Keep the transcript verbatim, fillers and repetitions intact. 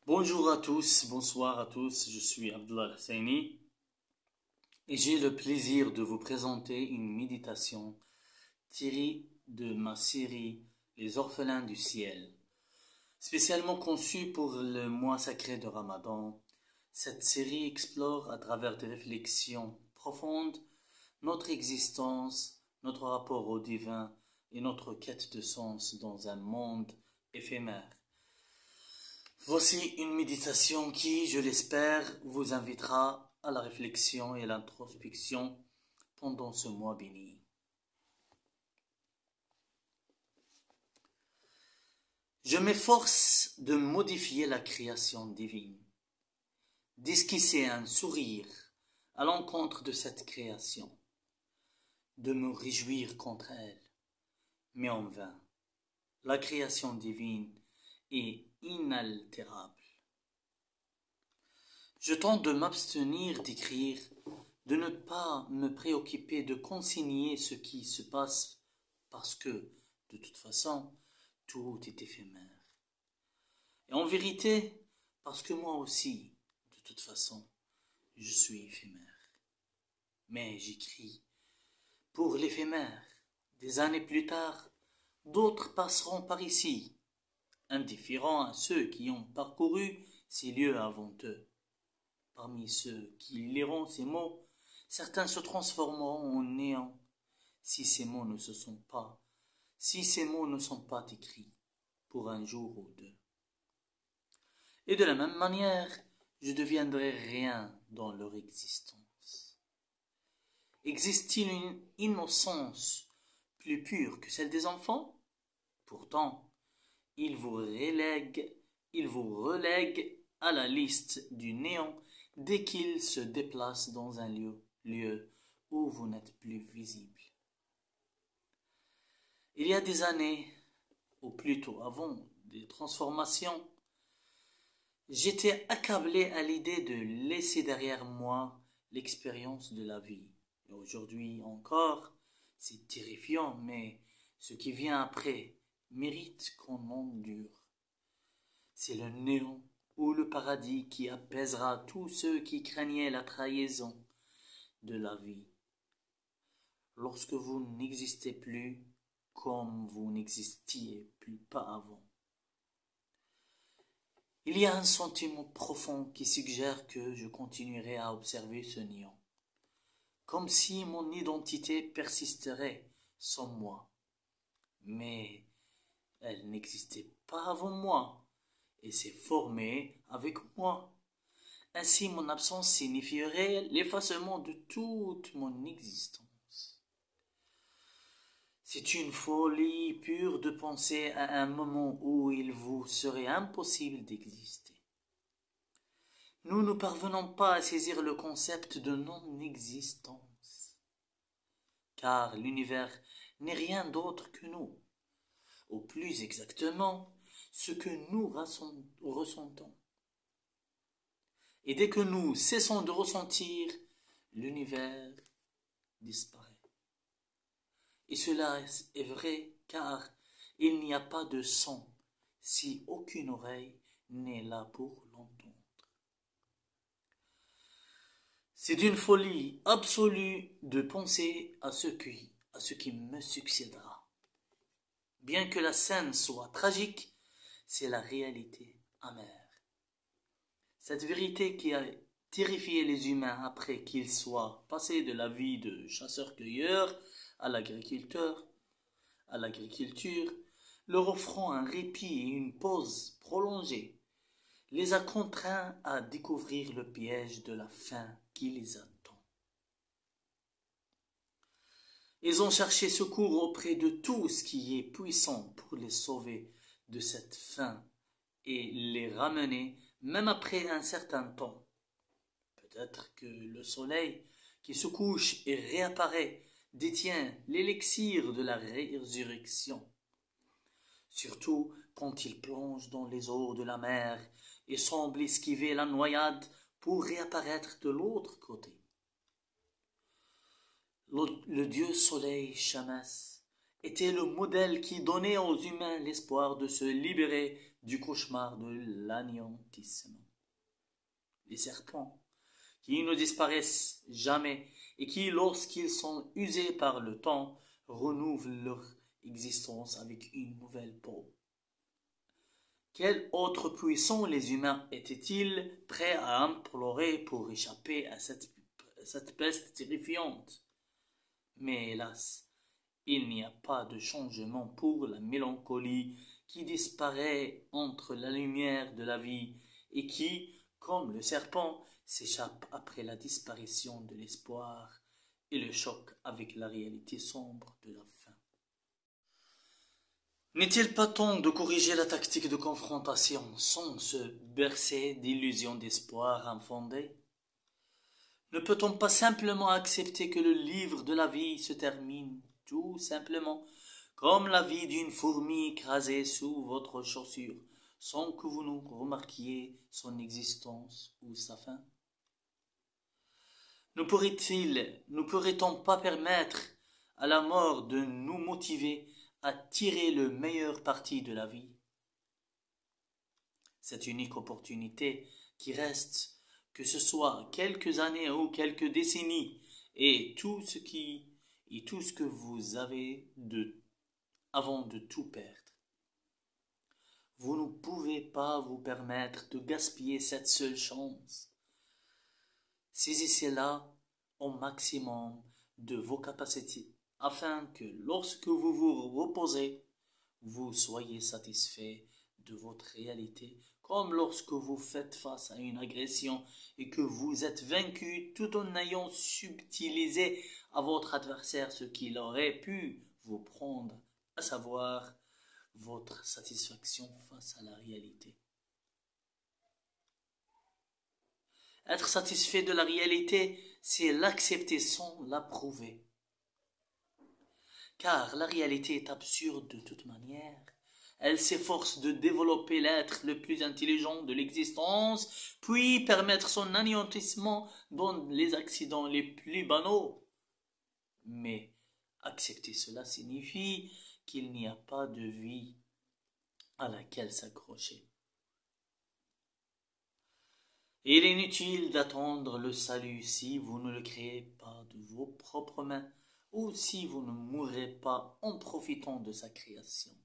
Bonjour à tous, bonsoir à tous, je suis Abdullah Husseini et j'ai le plaisir de vous présenter une méditation tirée de ma série Les Orphelins du Ciel. Spécialement conçue pour le mois sacré de Ramadan, cette série explore à travers des réflexions profondes notre existence, notre rapport au divin et notre quête de sens dans un monde éphémère. Voici une méditation qui, je l'espère, vous invitera à la réflexion et à l'introspection pendant ce mois béni. Je m'efforce de modifier la création divine, d'esquisser un sourire à l'encontre de cette création, de me réjouir contre elle, mais en vain. La création divine est inaltérable. Je tente de m'abstenir d'écrire, de ne pas me préoccuper de consigner ce qui se passe parce que, de toute façon, tout est éphémère. Et en vérité, parce que moi aussi, de toute façon, je suis éphémère. Mais j'écris pour l'éphémère. Des années plus tard, d'autres passeront par ici, indifférents à ceux qui ont parcouru ces lieux avant eux. Parmi ceux qui liront ces mots, certains se transformeront en néant si ces mots ne se sont pas, si ces mots ne sont pas écrits pour un jour ou deux. Et de la même manière, je deviendrai rien dans leur existence. Existe-t-il une innocence plus pure que celle des enfants? Pourtant, ils vous relèguent, ils vous relèguent à la liste du néant dès qu'ils se déplacent dans un lieu, lieu où vous n'êtes plus visible. Il y a des années, ou plutôt avant des transformations, j'étais accablé à l'idée de laisser derrière moi l'expérience de la vie. Et aujourd'hui encore, c'est terrifiant, mais ce qui vient après mérite qu'on endure. C'est le néant ou le paradis qui apaisera tous ceux qui craignaient la trahison de la vie. Lorsque vous n'existez plus comme vous n'existiez plus pas avant. Il y a un sentiment profond qui suggère que je continuerai à observer ce néant, comme si mon identité persisterait sans moi. Mais elle n'existait pas avant moi et s'est formée avec moi. Ainsi, mon absence signifierait l'effacement de toute mon existence. C'est une folie pure de penser à un moment où il vous serait impossible d'exister. Nous ne parvenons pas à saisir le concept de non-existence, car l'univers n'est rien d'autre que nous, ou plus exactement, ce que nous ressentons. Et dès que nous cessons de ressentir, l'univers disparaît. Et cela est vrai car il n'y a pas de son si aucune oreille n'est là pour l'entendre. C'est d'une folie absolue de penser à ce qui, à ce qui me succédera. Bien que la scène soit tragique, c'est la réalité amère. Cette vérité qui a terrifié les humains après qu'ils soient passés de la vie de chasseur-cueilleur à l'agriculteur, à l'agriculture, leur offrant un répit et une pause prolongée, les a contraints à découvrir le piège de la faim qui les attend. Ils ont cherché secours auprès de tout ce qui est puissant pour les sauver de cette faim et les ramener même après un certain temps. Peut-être que le soleil qui se couche et réapparaît détient l'élixir de la résurrection, surtout quand il plonge dans les eaux de la mer et semble esquiver la noyade pour réapparaître de l'autre côté. Le, le dieu soleil Shamash était le modèle qui donnait aux humains l'espoir de se libérer du cauchemar de l'anéantissement. Les serpents, qui ne disparaissent jamais et qui, lorsqu'ils sont usés par le temps, renouvelent leur existence avec une nouvelle peau. Quel autre puissant les humains étaient-ils prêts à implorer pour échapper à cette, à cette peste terrifiante? Mais hélas, il n'y a pas de changement pour la mélancolie qui disparaît entre la lumière de la vie et qui, comme le serpent, s'échappe après la disparition de l'espoir et le choc avec la réalité sombre de la fin. N'est-il pas temps de corriger la tactique de confrontation sans se bercer d'illusions d'espoir infondées? Ne peut-on pas simplement accepter que le livre de la vie se termine, tout simplement, comme la vie d'une fourmi écrasée sous votre chaussure, sans que vous ne remarquiez son existence ou sa fin? Ne pourrait-il, ne pourrait-on pas permettre à la mort de nous motiver à tirer le meilleur parti de la vie? Cette unique opportunité qui reste, que ce soit quelques années ou quelques décennies, et tout ce qui et tout ce que vous avez de avant de tout perdre. Vous ne pouvez pas vous permettre de gaspiller cette seule chance. Saisissez-la au maximum de vos capacités, afin que lorsque vous vous reposez, vous soyez satisfait de votre réalité, comme lorsque vous faites face à une agression et que vous êtes vaincu tout en ayant subtilisé à votre adversaire ce qu'il aurait pu vous prendre, à savoir votre satisfaction face à la réalité. Être satisfait de la réalité, c'est l'accepter sans l'approuver. Car la réalité est absurde de toute manière. Elle s'efforce de développer l'être le plus intelligent de l'existence, puis permettre son anéantissement dans les accidents les plus banaux. Mais accepter cela signifie qu'il n'y a pas de vie à laquelle s'accrocher. Il est inutile d'attendre le salut si vous ne le créez pas de vos propres mains ou si vous ne mourrez pas en profitant de sa création.